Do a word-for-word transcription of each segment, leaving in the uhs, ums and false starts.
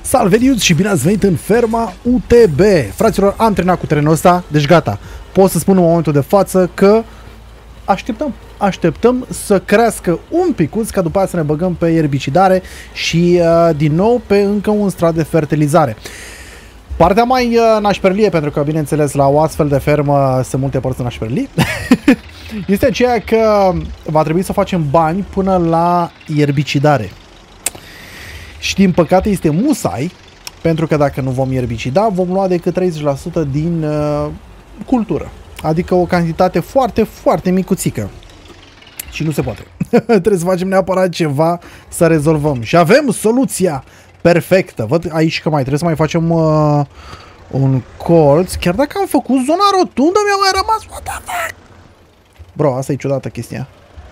Salveliuți și bine ați venit în ferma U T B. Fraților, am terminat cu terenul ăsta, deci gata. Pot să spun în momentul de față că așteptăm. Așteptăm să crească un picuț ca după aia să ne băgăm pe erbicidare și uh, din nou pe încă un strat de fertilizare. Partea mai uh, nașperlie, pentru că bineînțeles la o astfel de fermă sunt multe părți nașperlii, este aceea că va trebui să facem bani până la erbicidare. Și din păcate este musai, pentru că dacă nu vom erbicida, vom lua decât treizeci la sută din uh, cultură. Adică o cantitate foarte, foarte micuțică. Și nu se poate. Trebuie să facem neapărat ceva să rezolvăm. Și avem soluția perfectă. Văd aici că mai trebuie să mai facem uh, un colț. Chiar dacă am făcut zona rotundă, mi-a mai rămas. What the fuck? Bro, asta e ciudată chestia.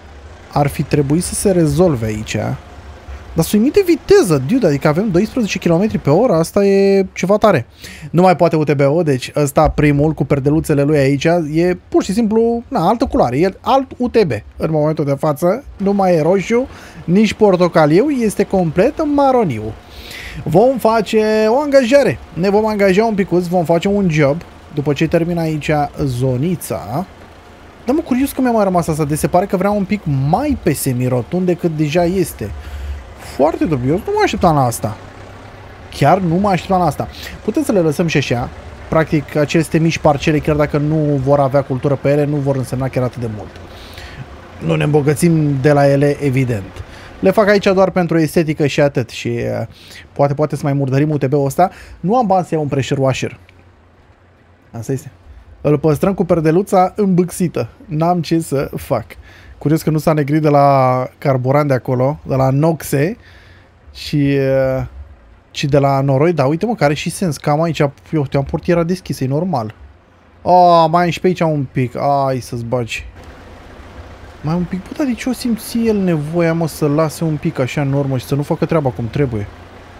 Ar fi trebuit să se rezolve aici. Dar să uimit de viteză, dude, adică avem doisprezece kilometri pe oră, asta e ceva tare. Nu mai poate U T B-ul, deci ăsta primul cu perdeluțele lui aici e pur și simplu, na, altă culoare, e alt U T B în momentul de față, nu mai e roșu, nici portocaliu, este complet maroniu. Vom face o angajare, ne vom angaja un picuț, vom face un job, după ce termin aici zonița. Dar mă, curios că mi-a mai rămas asta, de se pare că vreau un pic mai pe semirotund decât deja este. Foarte dubios, nu mă așteptam la asta. Chiar nu mă așteptam la asta. Putem să le lăsăm și așa. Practic, aceste mici parcele, chiar dacă nu vor avea cultură pe ele, nu vor însemna chiar atât de mult. Nu ne îmbogățim de la ele, evident. Le fac aici doar pentru estetică și atât. Și uh, poate, poate să mai murdărim U T B-ul ăsta. Nu am bani să iau un pressure washer. Asta este. Îl păstrăm cu perdeluța îmbâxită. N-am ce să fac. Curios că nu s-a negrit de la carburant de acolo, de la Noxe și, și de la noroi, dar uite mă, că are și sens, cam aici, eu am portiera deschisă, e normal. Oh, mai am și pe aici un pic, ai să-ți bagi. Mai un pic, bă, dar de ce o simți el nevoia, mă, să lase un pic așa în urmă și să nu facă treaba cum trebuie?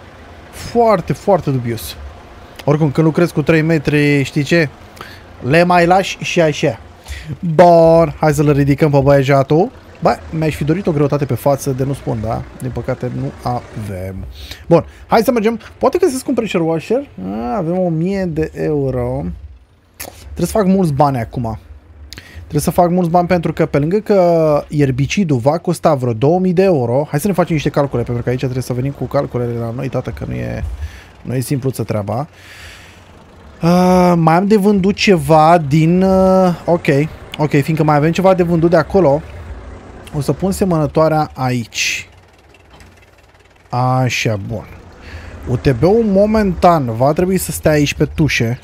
Foarte, foarte dubios. Oricum, când lucrezi cu trei metri, știi ce? Le mai lași și așa. Bun, hai să-l ridicăm pe băiejatul. Bă, mi-aș fi dorit o greutate pe față, de nu spun, da? Din păcate nu avem. Bun, hai să mergem. Poate găsesc un pressure washer. A, avem o mie de euro. Trebuie să fac mulți bani acum. Trebuie să fac mulți bani pentru că pe lângă că erbicidul va costa vreo două mii de euro. Hai să ne facem niște calcule, pentru că aici trebuie să venim cu calculele la noi, tată, că nu e, nu e simpluță treaba. Uh, mai am de vândut ceva din... Uh, ok, ok, fiindcă mai avem ceva de vândut de acolo, o să pun semănătoarea aici. Așa, bun. U T B-ul momentan va trebui să stea aici pe tușe.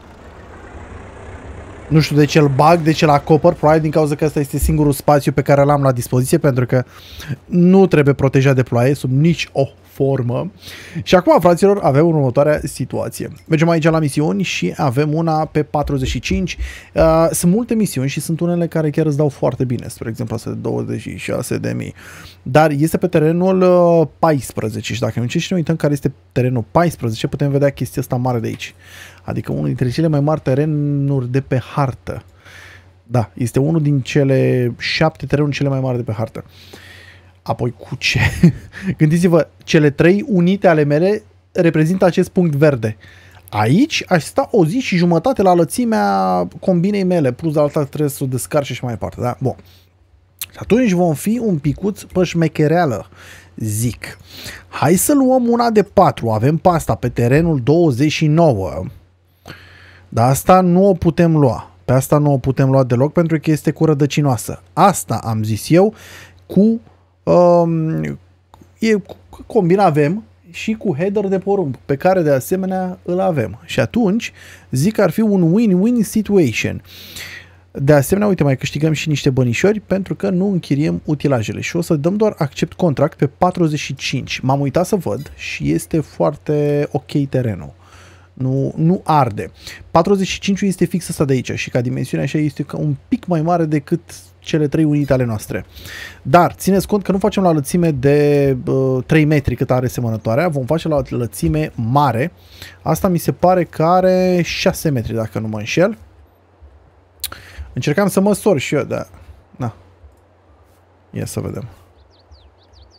Nu știu de ce îl bag, de ce îl acopăr, probabil din cauza că ăsta este singurul spațiu pe care l-am la dispoziție, pentru că nu trebuie protejat de ploaie sub nici o formă. Și acum, fraților, avem următoarea situație. Mergem aici la misiuni și avem una pe patruzeci și cinci. Uh, sunt multe misiuni și sunt unele care chiar îți dau foarte bine. Spre exemplu, asta de douăzeci și șase de mii. Dar este pe terenul uh, paisprezece și dacă nu încerci și ne uităm care este terenul paisprezece, putem vedea chestia asta mare de aici. Adică unul dintre cele mai mari terenuri de pe hartă. Da, este unul din cele șapte terenuri cele mai mari de pe hartă. Apoi cu ce? Gândiți-vă, cele trei unite ale mele reprezintă acest punct verde. Aici aș sta o zi și jumătate la lățimea combinei mele, plus de alta trebuie să o descarc și mai departe, da? Bun. Și atunci vom fi un picuț pe șmechereală, zic. Hai să luăm una de patru, avem pasta pe terenul douăzeci și nouă. Dar asta nu o putem lua. Pe asta nu o putem lua deloc pentru că este cu rădăcinoasă. Asta am zis eu cu... Um, e, combina avem și cu header de porumb, pe care de asemenea îl avem. Și atunci zic că ar fi un win-win situation. De asemenea, uite, mai câștigăm și niște bănișori pentru că nu închiriem utilajele. Și o să dăm doar accept contract pe patruzeci și cinci. M-am uitat să văd și este foarte ok terenul. Nu, nu arde. patruzeci și cinci este fix asta de aici și ca dimensiune așa este un pic mai mare decât cele trei unite ale noastre. Dar țineți cont că nu facem la lățime de uh, trei metri cât are semănătoarea, vom face la lățime mare. Asta mi se pare că are șase metri dacă nu mă înșel. Încercam să măsor și eu, dar... Na. Ia să vedem.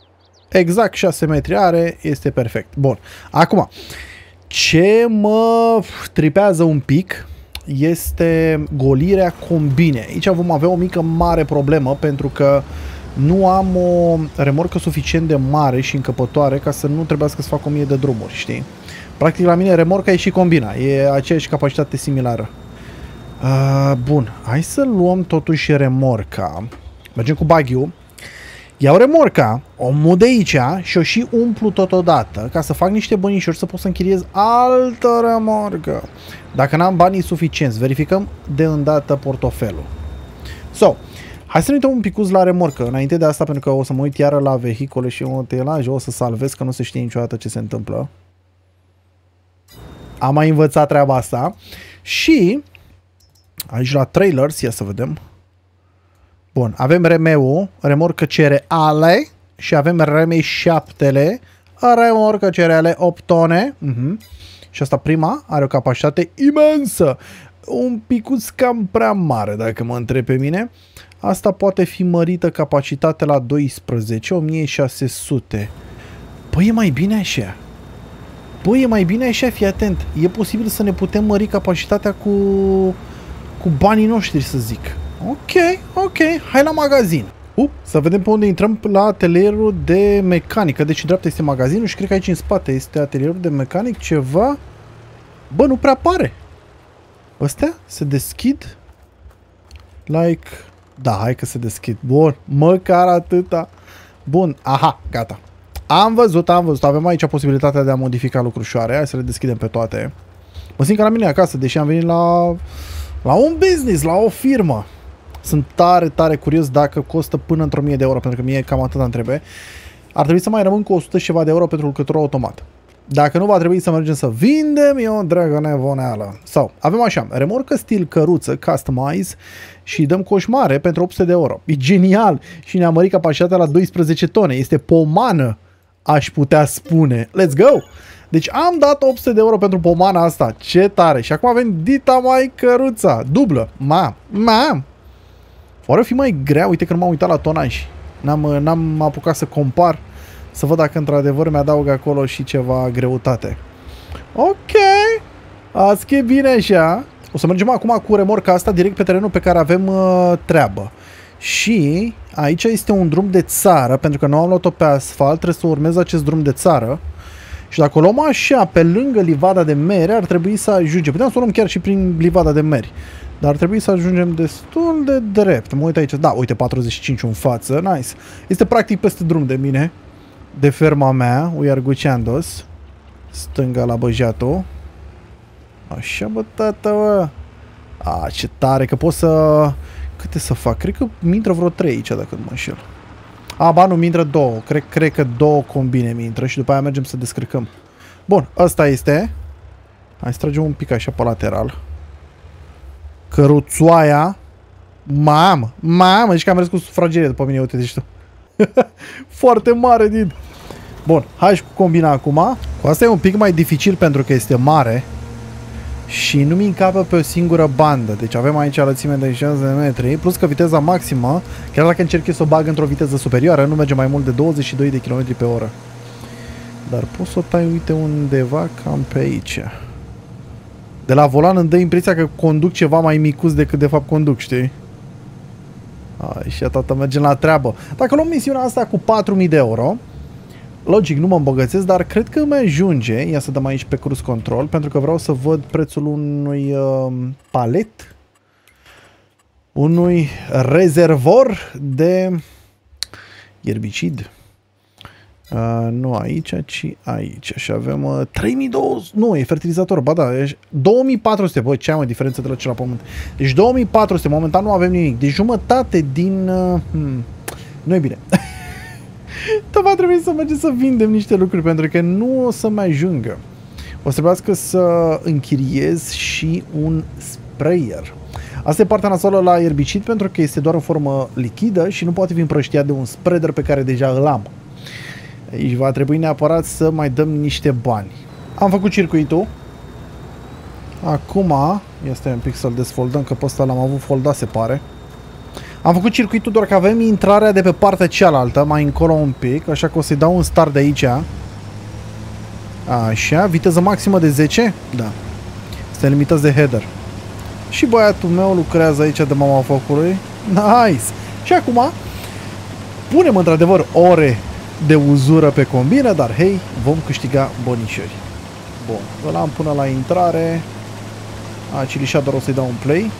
Exact șase metri are, este perfect. Bun. Acum, ce mă tripează un pic este golirea combine. Aici vom avea o mică mare problemă pentru că nu am o remorcă suficient de mare și încăpătoare ca să nu trebuiască să fac o mie de drumuri, știi? Practic la mine remorca e și combina, e aceeași capacitate similară. Uh, bun, hai să luăm totuși remorca. Mergem cu buggy-ul. Iau remorca, o mut de aici și o și umplu totodată ca să fac niște bănișori să pot să închiriez altă remorcă. Dacă n-am banii suficienți, verificăm de îndată portofelul. So, hai să ne uităm un picuț la remorcă înainte de asta, pentru că o să mă uit iară la vehicule și o telaj, o să salvez că nu se știe niciodată ce se întâmplă. Am mai învățat treaba asta. Și aici la trailers, ia să vedem. Bun, avem R M-ul, remorcă cereale și avem R M șapte, remorcă cereale opt tone. Uh-huh. Și asta prima are o capacitate imensă. Un picuț cam prea mare, dacă mă întreb pe mine. Asta poate fi mărită capacitate la doisprezece, o mie șase sute. Păi e mai bine așa. Păi e mai bine așa, fii atent. E posibil să ne putem mări capacitatea cu, cu banii noștri, să zic. Ok, ok, hai la magazin. Uh, să vedem pe unde intrăm, la atelierul de mecanică. Deci în dreapta este magazinul și cred că aici în spate este atelierul de mecanic ceva. Bă, nu prea pare. Astea se deschid. Like... Da, hai că se deschid. Bun, măcar atâta. Bun, aha, gata. Am văzut, am văzut. Avem aici posibilitatea de a modifica lucrușoare. Hai să le deschidem pe toate. Mă simt ca la mine acasă, deși am venit la, la un business, la o firmă. Sunt tare, tare curios dacă costă până într-o mie de euro, pentru că mie cam atât îmi trebuie. Ar trebui să mai rămân cu o sută și ceva de euro pentru lucrătorul automat. Dacă nu, va trebui să mergem să vindem, e o dragă nevoneală. Sau, avem așa, remorcă stil căruță, customize și dăm coșmare pentru opt sute de euro. E genial și ne-a mărit capacitatea la doisprezece tone. Este pomană, aș putea spune. Let's go! Deci am dat opt sute de euro pentru pomana asta. Ce tare! Și acum avem dita mai căruța. Dublă. Mam, mam! Oare o fi mai grea? Uite că nu m-am uitat la tonaj. N-am apucat să compar, să văd dacă într-adevăr mi-adaug acolo și ceva greutate. Ok! Asta e bine așa. O să mergem acum cu remorca asta direct pe terenul pe care avem uh, treabă. Și aici este un drum de țară, pentru că nu am luat-o pe asfalt, trebuie să urmez acest drum de țară. Și dacă o luăm așa, pe lângă livada de meri, ar trebui să ajungem. Puteam să o luăm chiar și prin livada de meri. Dar ar trebui să ajungem destul de drept. Mă uit aici. Da, uite, patruzeci și cinci în față. Nice. Este practic peste drum de mine. De ferma mea. We are guceandos. Stânga la băjatul. Așa, bă, tată, bă. A, ce tare, că pot să... Câte să fac? Cred că mi intră vreo trei aici, dacă nu mă înșel. A, ba, nu, mi intră două. Cred, cred că două combine mi intră și după aia mergem să descărcăm. Bun, ăsta este. Hai să tragem un pic așa pe lateral. Căruțoaia. Mamă, mamă, zici că am mers cu sufragerie după mine, uite, zici tu. Foarte mare, din. Bun, hai și cu combina acum. Cu asta e un pic mai dificil pentru că este mare. Și nu mi încapă pe o singură bandă. Deci avem aici lățime de șase de metri. Plus că viteza maximă, chiar dacă încerc să o bag într-o viteză superioară, nu merge mai mult de douăzeci și doi de kilometri pe oră. Dar poți să o tai, uite, undeva cam pe aici. De la volan îmi dă impresia că conduc ceva mai micuț decât de fapt conduc, știi? Ai, și tata, mergem la treabă. Dacă luăm misiunea asta cu patru mii de euro, logic, nu mă îmbogățesc, dar cred că îmi ajunge. Ia să dăm aici pe cruise control, pentru că vreau să văd prețul unui uh, palet, unui rezervor de ierbicid. Uh, nu aici, ci aici. Și avem uh, trei mii două sute. Nu, e fertilizator. Ba da, e două mii patru sute. Bă, ce am, o diferență de la cel la pământ. Deci două mii patru sute. Momentan nu avem nimic. Deci jumătate din... Uh, hmm, nu e bine. Dar va trebui să mergem să vindem niște lucruri, pentru că nu o să mai ajungă. O să trebuiască să închiriez și un sprayer. Asta e partea nasoală la erbicid, pentru că este doar în formă lichidă și nu poate fi împrăștiat de un spreader pe care deja îl am. Aici va trebui neapărat să mai dăm niște bani. Am făcut circuitul. Acum, este un pic să-l desfoldăm, că pe ăsta l-am avut foldat, se pare. Am făcut circuitul doar că avem intrarea de pe partea cealaltă, mai încolo un pic, așa că o să-i dau un start de aici. Așa, viteză maximă de zece? Da. Este limitați de header. Și băiatul meu lucrează aici de mama focului. Nice! Și acum punem într-adevăr ore de uzură pe combină, dar hei, vom câștiga bonișori. Bun, îl am până la intrare. A, Chili doar o să-i dau un play.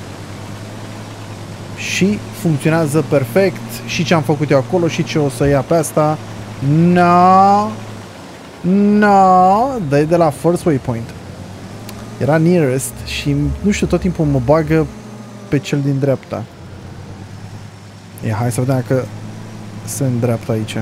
Și funcționează perfect. Și ce am făcut eu acolo și ce o să ia pe asta. No. No. Dă-i de la first waypoint. Era nearest și nu știu, tot timpul mă bagă pe cel din dreapta. Ia, hai să vedem dacă se îndreaptă aici.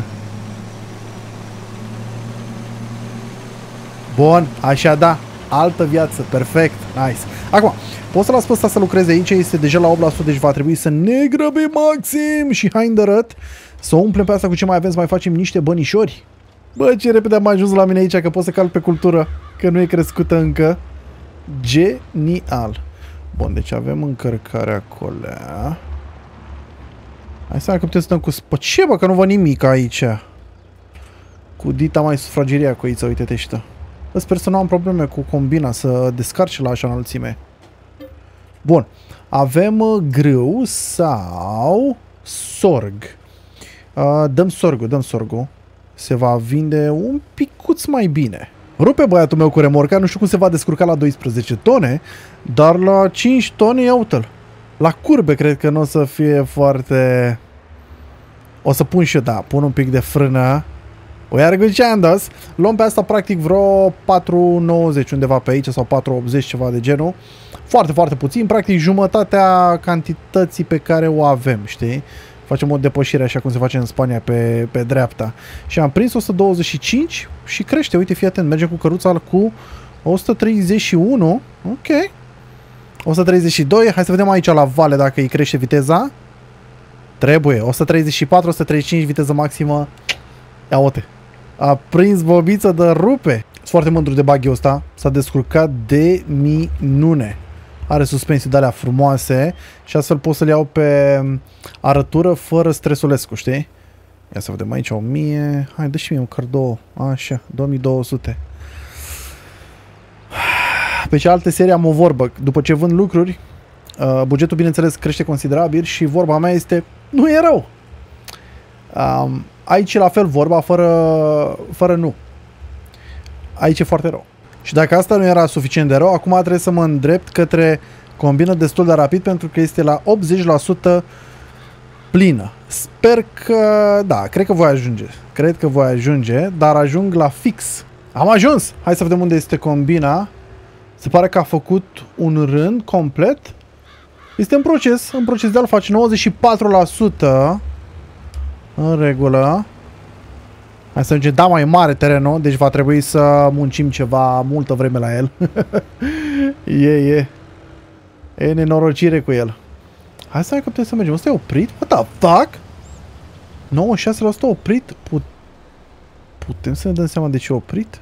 Bun, așa da. Altă viață, perfect, nice. Acum, pot să las pe ăsta să lucreze aici, este deja la opt la sută, deci va trebui să ne grăbim maxim și hai îndărăt. Să umplem pe asta cu ce mai avem, să mai facem niște bănișori. Bă, ce repede am ajuns la mine aici, că pot să calc pe cultură, că nu e crescută încă. Genial. Bun, deci avem încărcarea acolo. Hai să că putem să dăm cu... Pă, ce bă, că nu văd nimic aici. Cu dita mai sufrageria cu aici, uite-te ăștia. Sper să nu am probleme cu combina, să descarce la așa înălțime. Bun. Avem grâu sau sorg. Uh, dăm sorgul, dăm sorgul. Se va vinde un picuț mai bine. Rupe băiatul meu cu remorca, nu știu cum se va descurca la doisprezece tone, dar la cinci tone ia uite-l. La curbe cred că nu o să fie foarte... O să pun și eu, da, pun un pic de frână. We are good chances. Luăm pe asta practic vreo patru nouăzeci undeva pe aici sau patru optzeci, ceva de genul. Foarte, foarte puțin, practic jumătatea cantității pe care o avem, știi? Facem o depășire așa cum se face în Spania pe, pe dreapta. Și am prins o sută douăzeci și cinci și crește, uite, fii atent, mergem cu căruța cu o sută treizeci și unu. Ok. o sută treizeci și doi, hai să vedem aici la vale dacă îi crește viteza. Trebuie, o sută treizeci și patru, o sută treizeci și cinci, viteză maximă. Ia uite. A prins bobiță de rupe. Sunt foarte mândru de buggy-ul ăsta. S-a descurcat de minune. Are suspensii de alea frumoase și astfel pot să le iau pe arătură fără stresulescu, știi? Ia să vedem aici o mie. Hai, dă și mie un cardou. Așa, două mii două sute. Pe cealaltă serie am o vorbă. După ce vând lucruri, bugetul bineînțeles crește considerabil și vorba mea este nu e rău. Um, aici e la fel vorba, fără, fără nu. Aici e foarte rău. Și dacă asta nu era suficient de rău, acum trebuie să mă îndrept către combină destul de rapid pentru că este la optzeci la sută plină. Sper că... Da, cred că voi ajunge. Cred că voi ajunge, dar ajung la fix. Am ajuns! Hai să vedem unde este combina. Se pare că a făcut un rând complet. Este în proces. În proces de a-l face nouăzeci și patru la sută. În regulă. Hai să mergem, da, mai mare terenul, deci va trebui să muncim ceva multă vreme la el. e, e. E nenorocire cu el. Hai să mai că putem să mergem. Ăsta e oprit? What the fuck? nouăzeci și șase la sută oprit? Put Putem să ne dăm seama de ce e oprit?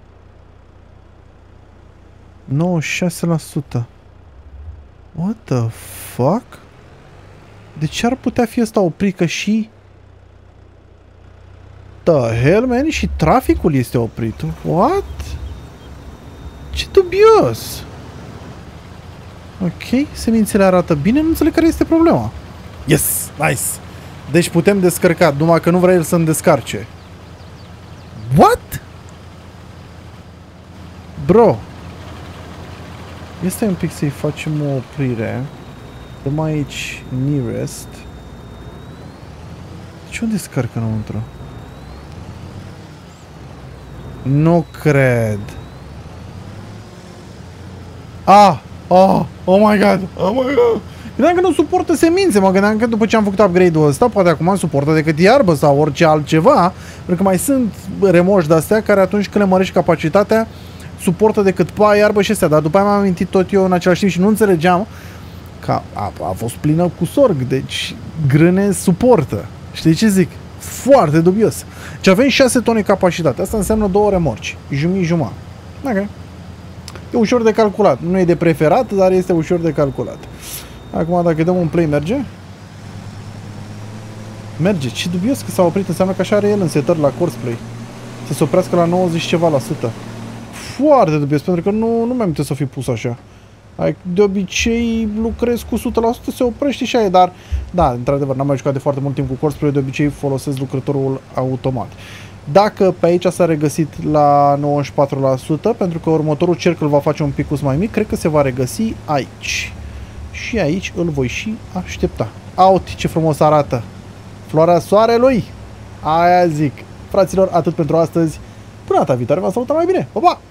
nouăzeci și șase la sută. What the fuck? De ce ar putea fi ăsta oprit? Că și... The hell, man? Și traficul este oprit. What? Ce dubios. Ok, semințele arată bine, nu înțeleg care este problema. Yes, nice. Deci putem descărca, numai că nu vrea el să-mi descarce. What? Bro. Este un pic să-i facem o oprire. Dăm aici nearest. Ce unde descarcă înăuntru? Nu cred. Ah! Oh! Oh my god! Oh my god! Gândeam că nu suportă semințe, mă gândeam că după ce am făcut upgrade-ul ăsta, poate acum suportă decât iarbă sau orice altceva, pentru că mai sunt remoși de-astea care atunci când le mărești capacitatea, suportă decât pa, iarbă și astea, dar după aia m-am amintit tot eu în același timp și nu înțelegeam că a, a fost plină cu sorg, deci grâne suportă. Știi ce zic? Foarte dubios. Deci avem șase tone capacitate. Asta înseamnă două remorci. Jumii-jumătate. Ok. E ușor de calculat. Nu e de preferat, dar este ușor de calculat. Acum dacă dăm un play merge. Merge. Ce dubios că s-a oprit. Înseamnă că așa are el în setări la Courseplay. Să se oprească la nouăzeci ceva la sută. Foarte dubios, pentru că nu, nu mai putea să fi pus așa. De obicei lucrez cu o sută la sută, se oprește și aia, dar da, într-adevăr, n-am mai jucat de foarte mult timp cu Courseplay, de obicei folosesc lucrătorul automat. Dacă pe aici s-a regăsit la nouăzeci și patru la sută, pentru că următorul cerc îl va face un pic mai mic, cred că se va regăsi aici. Și aici îl voi și aștepta. Out, ce frumos arată! Floarea soarelui! Aia zic! Fraților, atât pentru astăzi. Până data viitoare, vă salutăm mai bine! Pa, pa!